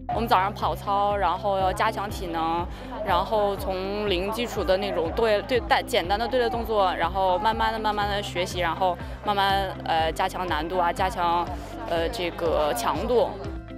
我们早上跑操，然后要加强体能，然后从零基础的那种简单的队列动作，然后慢慢的学习，然后慢慢加强难度啊，加强这个强度。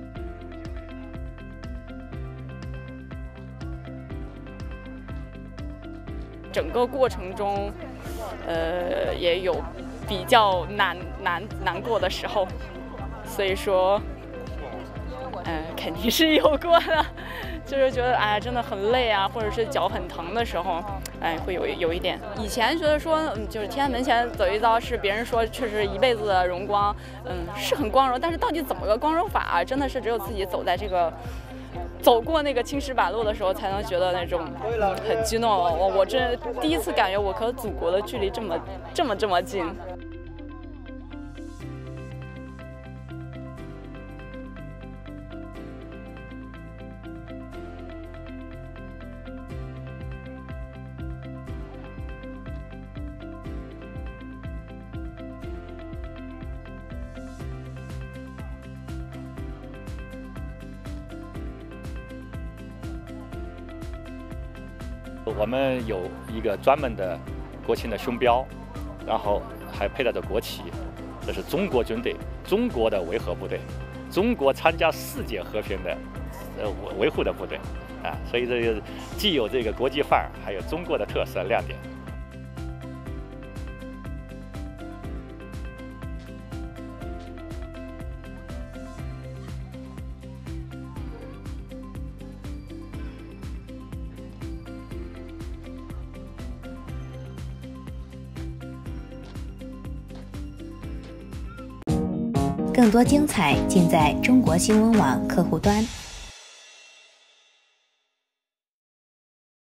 整个过程中，也有比较难过的时候，所以说。肯定是有过的，就是觉得哎真的很累啊，或者是脚很疼的时候，会有一点。以前觉得说，就是天安门前走一遭是别人说确实一辈子的荣光，是很光荣，但是到底怎么个光荣法啊？真的是只有自己走过那个青石板路的时候，才能觉得那种很激动。我这第一次感觉我和祖国的距离这么近。 我们有一个专门的国庆的胸标，然后还佩戴着国旗，这是中国军队，中国的维和部队，中国参加世界和平的维护的部队啊，所以这个既有这个国际范儿，还有中国的特色亮点。 更多精彩尽在中国新闻网客户端。